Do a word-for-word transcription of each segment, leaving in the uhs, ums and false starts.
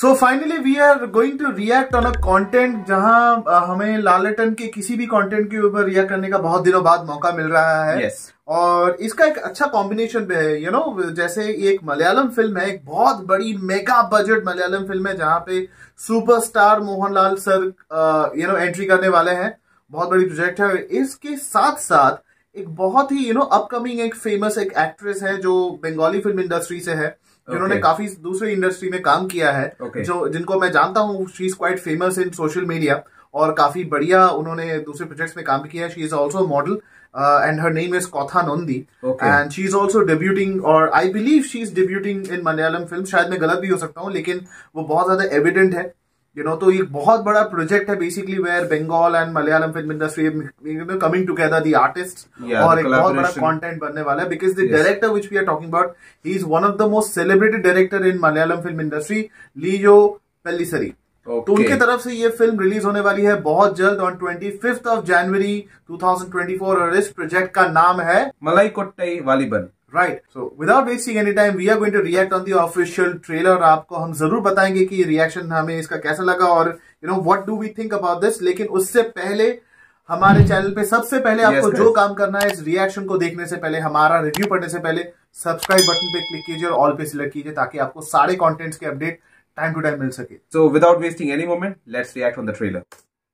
So finally we are going to react on a content जहां हमें लालेटन के किसी भी कंटेंट के ऊपर रिएक्ट करने का बहुत दिनों बाद मौका मिल रहा है। yes. और इसका एक अच्छा कॉम्बिनेशन भी है, यू नो जैसे एक मलयालम फिल्म है, एक बहुत बड़ी मेगा बजट मलयालम फिल्म है जहां पे superstar Mohanlal sir you know entry करने वाले हैं। बहुत बड़ी प्रोजेक्ट है। इसके साथ साथ एक बहुत ही यू नो अपकमिंग एक फेमस एक एक्ट्रेस है जो बंगाली फिल्म इंडस्ट्री से है, जिन्होंने okay. काफी दूसरे इंडस्ट्री में काम किया है, okay. जो जिनको मैं जानता हूँ। She is quite famous in social media और काफी बढ़िया उन्होंने दूसरे प्रोजेक्ट्स में काम किया है। She is also model and her name is Katha Nandi and she is also debuting और I believe she is debuting in Malayalam film. शायद मैं गलत भी हो सकता हूँ लेकिन वो बहुत ज्यादा एविडेंट है, यू नो। तो ये बहुत बड़ा प्रोजेक्ट है basically where Bengal and Malayalam film industry coming together, the artist, और एक बहुत बड़ा कंटेंट बनने वाला है because the director which we are talking about, he is one of the most celebrated director in Malayalam film industry, Lijo Pellissery. Okay. तो उनके तरफ से ये फिल्म रिलीज होने वाली है बहुत जल्द on twenty fifth of January two thousand twenty four और इस प्रोजेक्ट का नाम है Malaikottai Vaaliban. Right. So without wasting any time we are going to react on the official trailer. आपको हम जरूर बताएंगे कि रिएक्शन हमें इसका कैसा लगा और you know what do we think about this. लेकिन उससे पहले हमारे चैनल पे सबसे पहले आपको yes, जो काम करना है इस रिएक्शन को देखने से पहले, हमारा रिव्यू पढ़ने से पहले, सब्सक्राइब बटन पे क्लिक कीजिए और ऑल पे सिलेक्ट कीजिए ताकि आपको सारे कॉन्टेंट्स के अपडेट टाइम टू टाइम मिल सके। So without wasting any moment, let's react on the trailer.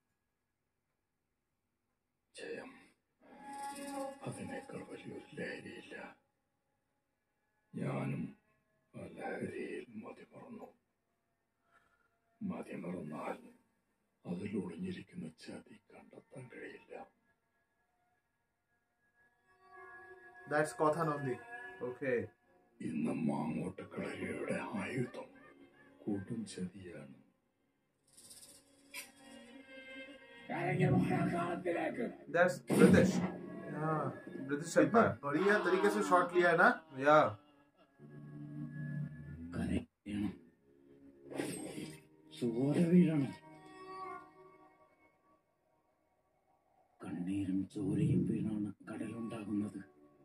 ജയം അതിനേക്കാൾ വലിയൊരു ലഹരിയില്ല. ഞാനും ആ ലഹരിയിൽ മതിമറന്നു. മതിമറന്നാൽ അതിൽ ഒളിഞ്ഞിരിക്കുന്ന ചതി കണ്ടെത്താൻ കഴിയില്ല. That's Kotha Nandi. Okay. ഇന്ന് മാങ്ങോട്ടക്കളരിയുടെ ആയുധം കൂട്ടും ചതിയാണ്. That's British. Yeah. British Empire. बढ़िया तरीके से शॉट लिया है ना? Yeah. കരയണം, ചോര വീഴണം, കണ്ണീരും ചോരയും വീണാണ് കടലുണ്ടാകുന്നത്.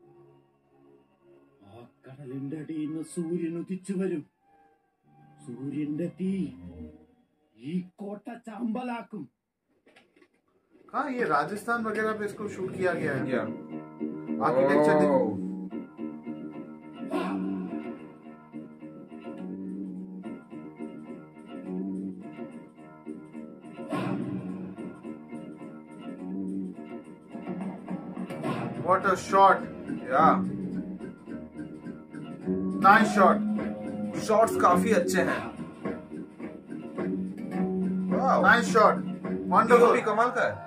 ആ കടലിന്റെ അടിയിൽ നിന്ന് സൂര്യൻ ഉദിച്ചു വരും. सूर्य തീ ഈ കോട്ട ചാമ്പലാക്കും. हाँ, ये राजस्थान वगैरह पे इसको शूट किया गया है। yeah. आर्किटेक्चर देखो। What a shot! Yeah. Nice shot. Shots काफी अच्छे हैं। वाओ, नाइस शॉट, वंडरफुल, कमाल का है।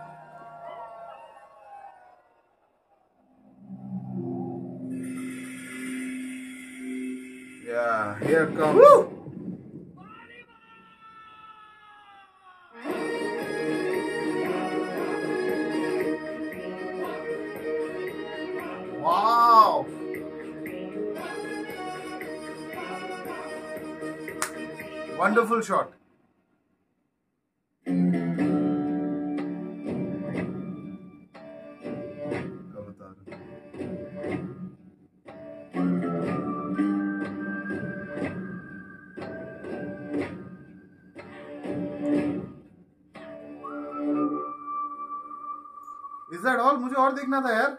Yeah, here comes. Woo! Wow! Wonderful shot. Is that all? मुझे और देखना था यार।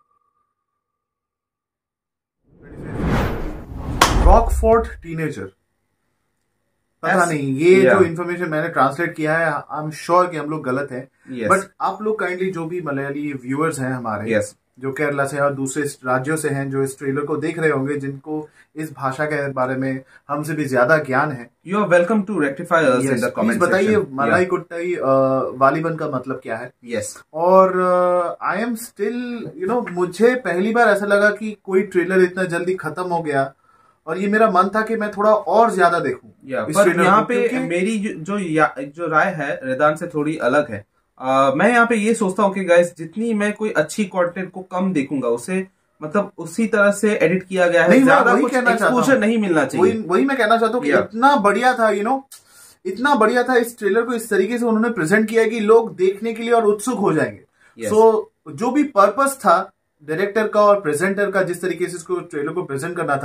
रॉकफोर्ट टीनेजर, पता नहीं ये yeah. जो इन्फॉर्मेशन मैंने ट्रांसलेट किया है, आई एम श्योर कि हम लोग गलत हैं, बट yes. आप लोग काइंडली जो भी मलयाली व्यूअर्स हैं हमारे yes. जो केरला से और दूसरे राज्यों से हैं, जो इस ट्रेलर को देख रहे होंगे, जिनको इस भाषा के बारे में हमसे भी ज्यादा ज्ञान है, you are welcome to rectify us in the comment section. बताइए मलाई कोट्टई वालिबन का मतलब क्या है। यस। और I am still you know मुझे पहली बार ऐसा लगा कि कोई ट्रेलर इतना जल्दी खत्म हो गया और ये मेरा मन था कि मैं थोड़ा और ज्यादा देखूं। या, पर यहाँ पे मेरी जो जो राय है रिदान से थोड़ी अलग है। uh, मैं यहाँ पे ये सोचता हूँ कि गाइस जितनी मैं कोई अच्छी कंटेंट को कम देखूंगा उसे मतलब उसी तरह से एडिट किया गया है, ज्यादा कुछ एक्सपोजर नहीं मिलना चाहिए। वही, वही मैं कहना चाहता हूँ कि इतना बढ़िया था, यू नो इतना बढ़िया था, इस ट्रेलर को इस तरीके से उन्होंने प्रेजेंट किया कि लोग देखने के लिए और उत्सुक हो जाएंगे। सो जो भी पर्पस था डायरेक्टर का और प्रेजेंटर का, जिस तरीके से इसको ट्रेलर को प्रेजेंट करना था,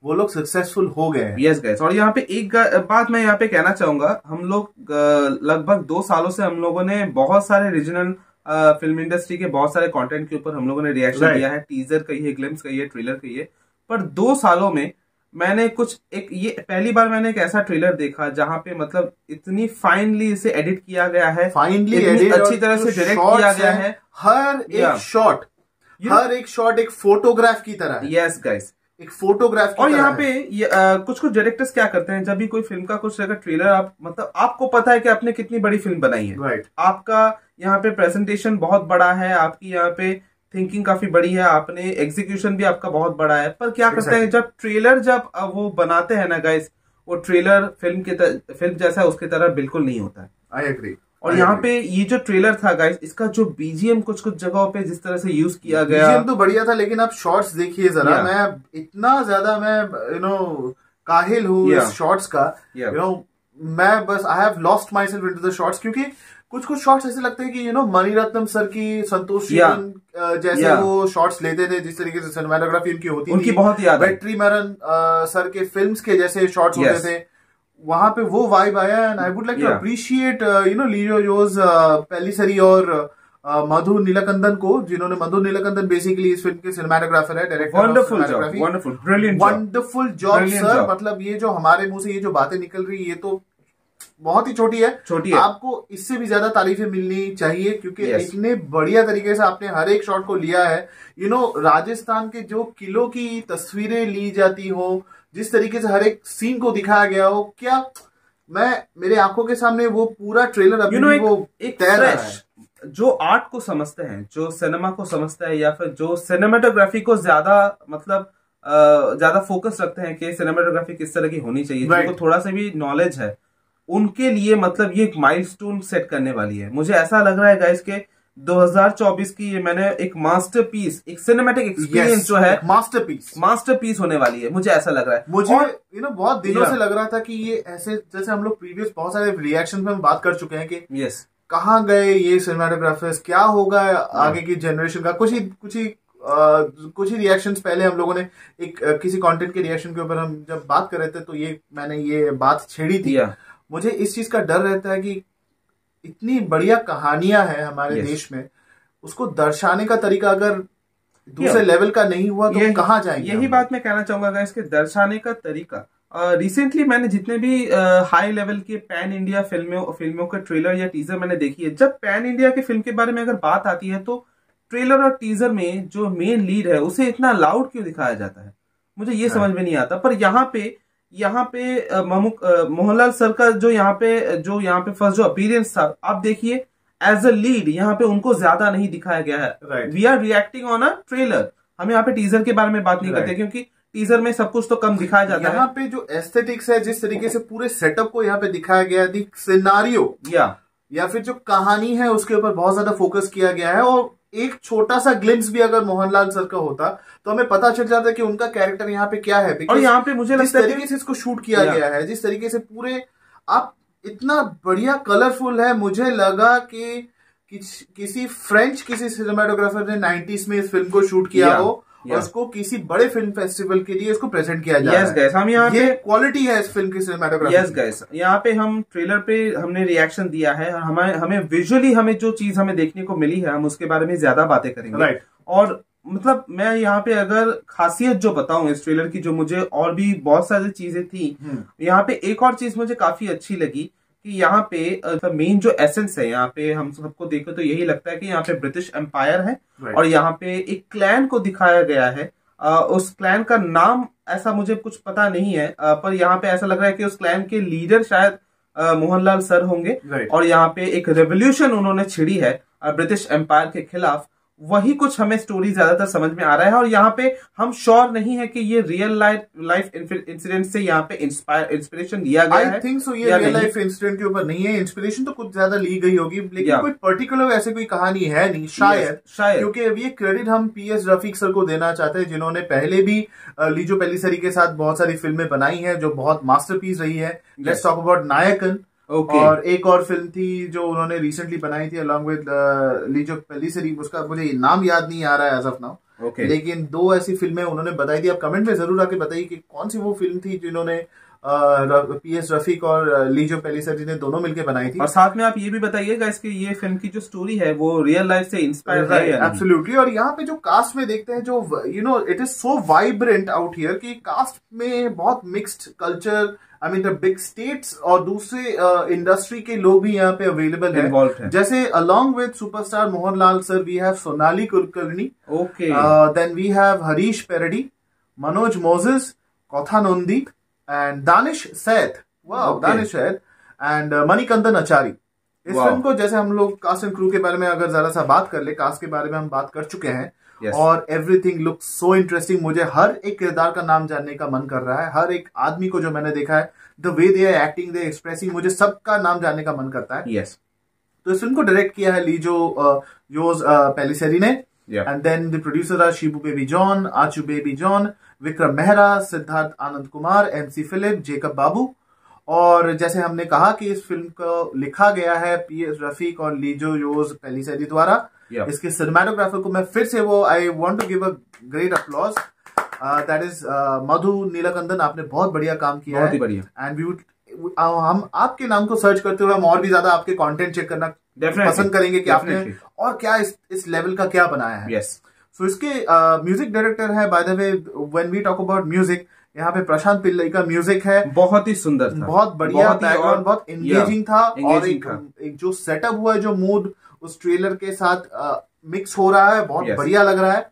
वो लोग सक्सेसफुल हो गए हैं। यस गाइस, और यहाँ पे एक बात मैं यहाँ पे कहना चाहूंगा, हम लोग लगभग दो सालों से हम लोगों ने बहुत सारे रीजनल फिल्म इंडस्ट्री के बहुत सारे कंटेंट के ऊपर हम लोगों ने रिएक्शन right. दिया है, टीजर कहिए, ग्लिम्स कहिए, ट्रेलर कहिए, पर दो सालों में मैंने कुछ एक ये पहली बार मैंने एक ऐसा ट्रेलर देखा जहां पे मतलब इतनी फाइनली इसे एडिट किया गया है, फाइनली इतनी अच्छी तरह से डायरेक्ट किया गया है, हर एक शॉट हर एक शॉट एक फोटोग्राफ की तरह है। यस गाइस, एक फोटोग्राफ की और तरह यहाँ पे ये, आ, कुछ कुछ डायरेक्टर्स क्या करते हैं, जब भी कोई फिल्म का कुछ अगर ट्रेलर आप मतलब आपको पता है कि आपने कितनी बड़ी फिल्म बनाई है, राइट, आपका यहाँ पे प्रेजेंटेशन बहुत बड़ा है, आपकी यहाँ पे थिंकिंग काफी बड़ी है, आपने एग्जीक्यूशन भी आपका बहुत बड़ा है, पर क्या करते हैं जब ट्रेलर जब वो बनाते हैं ना गाइस, वो ट्रेलर फिल्म के फिल्म जैसा उसकी तरह बिल्कुल नहीं होता है। I agree. और यहाँ पे ये जो ट्रेलर था गाइस, इसका जो बीजीएम कुछ कुछ जगहों पे जिस तरह से यूज किया गया, बीजीएम तो बढ़िया था, लेकिन आप शॉट्स देखिए जरा, मैं इतना ज्यादा मैं यू नो काहिल हूँ इस शॉट्स का, यू नो मैं बस I have lost myself into the shots, क्योंकि कुछ कुछ शॉट्स ऐसे लगते हैं कि यू नो मणिरत्नम सर की, संतोष yeah. जैसे yeah. वो शॉट्स लेते थे, जिस तरीके से सिनेमाटोग्राफी उनकी होती उनकी थी, बहुत याद है। वेट्री मैरन सर के फिल्म्स के जैसे शॉट्स yes. होते थे, वहां पे वो वाइब आया। And I would like to appreciate you know Lijo Jose Pellissery और uh, मधु नीलकंदन को, जिन्होंने मधु नीलकंदन बेसिकली इस फिल्म के सिनेमाटोग्राफर है, director. Wonderful job, wonderful, brilliant wonderful job sir. मतलब ये जो हमारे मुंह से ये जो बातें निकल रही है, ये तो बहुत ही छोटी है, छोटी है। आपको इससे भी ज्यादा तारीफें मिलनी चाहिए, क्योंकि yes. इतने बढ़िया तरीके से आपने हर एक शॉट को लिया है। यू नो राजस्थान के जो किलों की तस्वीरें ली जाती हो, जिस तरीके से हर एक सीन को दिखाया गया हो, क्या मैं मेरे आंखों के सामने वो पूरा ट्रेलर अभी you know, वो एक फ्रेश जो आर्ट को समझते हैं, जो सिनेमा को समझता है, या फिर जो सिनेमाटोग्राफी को ज्यादा मतलब ज्यादा फोकस रखते हैं कि सिनेमाटोग्राफी किस तरह की होनी चाहिए, right. जिनको थोड़ा सा भी नॉलेज है, उनके लिए मतलब ये एक माइलस्टोन सेट करने वाली है। मुझे ऐसा लग रहा है गाइस के दो हज़ार चौबीस की ये मैंने एक मास्टरपीस, एक सिनेमैटिक एक्सपीरियंस yes, जो है मास्टरपीस मास्टरपीस होने वाली है, मुझे ऐसा लग रहा है। मुझे यू नो बहुत दिनों से लग रहा था कि ये ऐसे, जैसे हम लोग प्रीवियस बहुत सारे रिएक्शन में बात कर चुके हैं कि यस yes. कहाँ गए ये सिनेमाटोग्राफर्स, क्या होगा आगे की जनरेशन का। कुछ ही कुछ ही Uh, कुछ ही रिएक्शंस पहले हम लोगों ने एक uh, किसी कंटेंट के रिएक्शन के ऊपर हम जब बात कर रहे थे, तो ये मैंने ये बात छेड़ी थी। yeah. मुझे इस चीज का डर रहता है कि इतनी बढ़िया कहानियां हैं हमारे yes. देश में, उसको दर्शाने का तरीका अगर दूसरे yeah. लेवल का नहीं हुआ तो कहाँ जाएंगे। यही बात मैं कहना चाहूंगा इसके दर्शाने का तरीका। रिसेंटली uh, मैंने जितने भी हाई uh, लेवल के पैन इंडिया फिल्मों फिल्मों के ट्रेलर या टीजर मैंने देखी है, जब पैन इंडिया के फिल्म के बारे में अगर बात आती है, तो ट्रेलर और टीजर में जो मेन लीड है उसे इतना लाउड क्यों दिखाया जाता है, मुझे ये समझ में नहीं आता। पर यहाँ पे यहाँ पे मोहनलाल सर का जो यहाँ पे जो यहाँ पे फर्स्ट जो अपीयरेंस था, आप देखिए एज अ लीड यहाँ पे उनको ज्यादा नहीं दिखाया गया है। We are reacting on a trailer, हम यहाँ पे टीजर के बारे में बात नहीं right. करते, क्योंकि टीजर में सब कुछ तो कम दिखाया जाता है। यहाँ पे जो एस्थेटिक्स है, जिस तरीके से पूरे सेटअप को यहाँ पे दिखाया गया है, सिनारियो या या फिर जो कहानी है उसके ऊपर बहुत ज्यादा फोकस किया गया है। और एक छोटा सा ग्लिम्स भी अगर मोहनलाल सर का होता तो हमें पता चल जाता कि उनका कैरेक्टर यहाँ पे क्या है। और यहाँ पे मुझे जिस तरीके से इसको शूट किया गया है, जिस तरीके से पूरे आप इतना बढ़िया कलरफुल है, मुझे लगा कि किसी फ्रेंच किसी सिनेमाटोग्राफर ने नाइंटीज़ में इस फिल्म को शूट किया हो और उसको किसी बड़े फिल्म फेस्टिवल के लिए इसको प्रेजेंट किया जाए। यस गाइस, हम यहाँ पे क्वालिटी है इस फिल्म की सिनेमाटोग्राफी। यस गाइस, यहाँ पे हम ट्रेलर पे हमने रिएक्शन दिया है, हमें हमें विजुअली हमें जो चीज हमें देखने को मिली है, हम उसके बारे में ज्यादा बातें करेंगे। Right right. और मतलब मैं यहाँ पे अगर खासियत जो बताऊं इस ट्रेलर की, जो मुझे और भी बहुत सारी चीजें थी, यहाँ पे एक और चीज मुझे काफी अच्छी लगी कि यहाँ पे मेन जो एसेंस है, यहाँ पे हम सबको देखे तो यही लगता है कि यहाँ पे ब्रिटिश एम्पायर है right. और यहाँ पे एक क्लैन को दिखाया गया है। आ, उस क्लैन का नाम ऐसा मुझे कुछ पता नहीं है, आ, पर यहाँ पे ऐसा लग रहा है कि उस क्लैन के लीडर शायद मोहनलाल सर होंगे right. और यहाँ पे एक रेवोल्यूशन उन्होंने छिड़ी है ब्रिटिश एम्पायर के खिलाफ। वही कुछ हमें स्टोरी ज्यादातर समझ में आ रहा है, और यहाँ पे हम श्योर नहीं है कि ये रियल लाइफ लाइफ इंसिडेंट से यहाँ पे इंस्पायर इंस्पिरेशन लिया गया है। आई थिंक सो, ये रियल लाइफ इंसिडेंट के ऊपर नहीं है, इंस्पिरेशन तो कुछ ज्यादा ली गई होगी, लेकिन कोई पर्टिकुलर ऐसे कोई कहानी है नहीं शायद, शायद क्योंकि अब ये क्रेडिट हम पी एस रफीक सर को देना चाहते हैं, जिन्होंने पहले भी लीजो पेलिसरी के साथ बहुत सारी फिल्में बनाई है जो बहुत मास्टरपीस रही है। Let's talk about Nayakan. Okay. और एक और फिल्म थी जो उन्होंने रिसेंटली बनाई थी अलॉन्ग विद लीजो पेलिसरी, उसका मुझे नाम याद नहीं आ रहा है एज ऑफ नाउ। okay. लेकिन दो ऐसी फिल्में उन्होंने बताई थी। आप कमेंट में जरूर आके बताइए कि कौन सी वो फिल्म थी जिन्होंने पी एस रफीक और लीजो पेलिसेरी ने दोनों मिलकर बनाई थी। और साथ में आप ये भी बताइएगा इसकी ये फिल्म की जो स्टोरी है वो रियल लाइफ से इंस्पायर है या नहीं? एब्सोल्युटली। और यहाँ पे जो कास्ट में देखते हैं, जो you know it is so vibrant out here कि कास्ट में बहुत mixed culture, I mean the big states और दूसरे इंडस्ट्री uh, के लोग भी यहाँ पे अवेलेबल है, है। जैसे along with superstar Mohanlal sir we have Sonali Kulkarni, okay, then we have Harish Peradi, Manoj Moses, Katha Nandi and Danish Sait, wow Danish Sait and Manikandan Achari. इस फिल्म को जैसे हम लोग कास्ट एंड क्रू के बारे में अगर जरा सा बात कर ले, कास्ट के बारे में हम बात कर चुके हैं, yes. और एवरीथिंग लुक्स सो इंटरेस्टिंग। मुझे हर एक किरदार का नाम जानने का मन कर रहा है, हर एक आदमी को जो मैंने देखा है, the way they are acting, they expressing, मुझे सबका नाम जानने का मन करता है। yes. तो इस फिल्म को डायरेक्ट किया है लीजो योज पेलिसेरी ने, and then the producer are Shibu Baby John, Achu Baby John, Vikram Mehra, Siddharth Anand Kumar, MC Philip, Jacob Babu. और जैसे हमने कहा कि इस फिल्म को लिखा गया है पी एस रफीक और लीजो योज पेलिसेरी द्वारा। yeah. इसके सिनेमाटोग्राफर को मैं फिर से वो I want to give a great applause, that is Madhu Neelakandan. आपने बहुत बढ़िया काम किया बहुत है, ही बढ़िया। एंड वी वुड हम आपके नाम को सर्च करते हुए हम और भी ज्यादा आपके कंटेंट चेक करना Definitely. पसंद करेंगे कि Definitely. आपने और क्या इस इस लेवल का क्या बनाया है। yes. सो so, इसके म्यूजिक डायरेक्टर है, by the way when we talk about music, यहाँ पे प्रशांत पिल्लई का म्यूजिक है, बहुत ही सुंदर था, बहुत बढ़िया बैकग्राउंड, बहुत एंगेजिंग था, और एक, था। एक जो सेटअप हुआ है, जो मूड उस ट्रेलर के साथ मिक्स हो रहा है, बहुत yes. बढ़िया लग रहा है।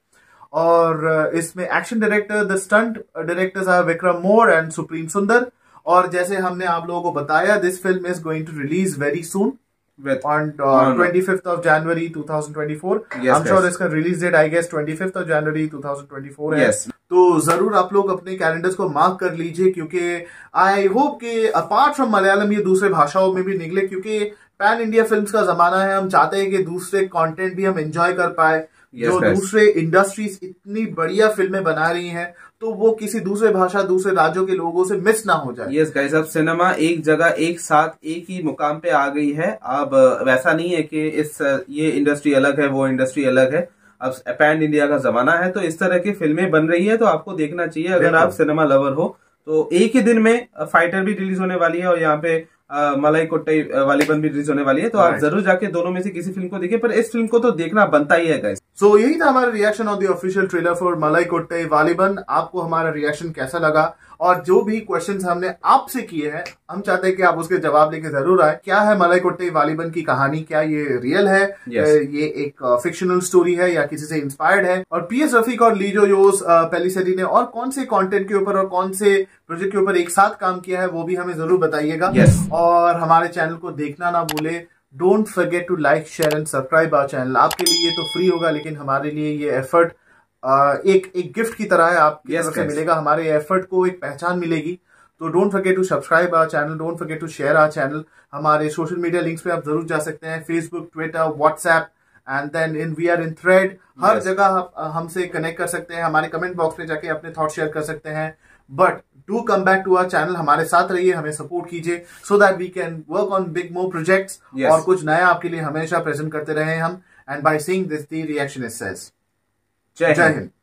और इसमें action director, the stunt directors are Vikram Mor and Supreme Sundar. और जैसे हमने आप लोगों को बताया, this film is going to release very soon on uh, twenty-fifth of January twenty twenty-four. yes, I'm sure yes. इसका release date I guess twenty-fifth of January twenty twenty-four है। yes. तो जरूर आप लोग अपने कैलेंडर्स को मार्क कर लीजिए, क्योंकि आई होप कि अपार्ट फ्रॉम मलयालम ये दूसरे भाषाओं में भी निकले, क्योंकि पैन इंडिया फिल्म्स का जमाना है। हम चाहते हैं कि दूसरे कंटेंट भी हम एंजॉय कर पाए। yes, जो yes. दूसरे इंडस्ट्रीज इतनी बढ़िया फिल्में बना रही हैं, तो वो किसी दूसरे भाषा, दूसरे राज्यों के लोगों से मिस ना हो जाए। यस गाइस, अब सिनेमा एक जगह एक साथ एक ही मुकाम पे आ गई है। अब वैसा नहीं है कि इस ये इंडस्ट्री अलग है, वो इंडस्ट्री अलग है। अब पैन इंडिया का जमाना है, तो इस तरह की फिल्में बन रही है, तो आपको देखना चाहिए। अगर आप सिनेमा लवर हो तो एक ही दिन में फाइटर भी रिलीज होने वाली है, और यहाँ पे Uh, मलाई कोट्टई वालीबन भी रिलीज होने वाली है, तो right. आप जरूर जाके दोनों में से किसी फिल्म को देखिए, पर इस फिल्म को तो देखना बनता ही है गाइस। सो so, यही था हमारा reaction on the official trailer for Malaikottai वालीबन। आपको हमारा रिएक्शन कैसा लगा, और जो भी क्वेश्चंस हमने आपसे किए हैं, हम चाहते हैं कि आप उसके जवाब लेके जरूर आए। क्या है मलाई कोट्टई वालीबन की कहानी, क्या ये रियल है, yes. ये एक फिक्शनल स्टोरी है या किसी से इंस्पायर्ड है, और पी एस रफीक और लीजो योज पेलिसेरी ने और कौन से कंटेंट के ऊपर और कौन से प्रोजेक्ट के ऊपर एक साथ काम किया है, वो भी हमें जरूर बताइएगा। yes. और हमारे चैनल को देखना ना भूले। Don't forget to like, share and subscribe our channel. आपके लिए ये तो फ्री होगा, लेकिन हमारे लिए ये एफर्ट एक एक गिफ्ट की तरह है, आपकी yes, तरफ से मिलेगा। हमारे एफर्ट को एक पहचान मिलेगी। तो don't forget to subscribe our channel, don't forget to share our channel. हमारे सोशल मीडिया लिंक्स पे आप जरूर जा सकते हैं, Facebook, Twitter, WhatsApp, and then in we are in thread. हर yes. जगह आप हमसे कनेक्ट कर सकते हैं, हमारे कमेंट बॉक्स पे जाके अपने थॉट शेयर कर सकते हैं। But do come back to our channel, हमारे साथ रहिए, हमें सपोर्ट कीजिए, so that we can work on big more projects, और कुछ नया आपके लिए हमेशा प्रेजेंट करते रहे हम। And bye seeing this the reaction is says. जय हिंद।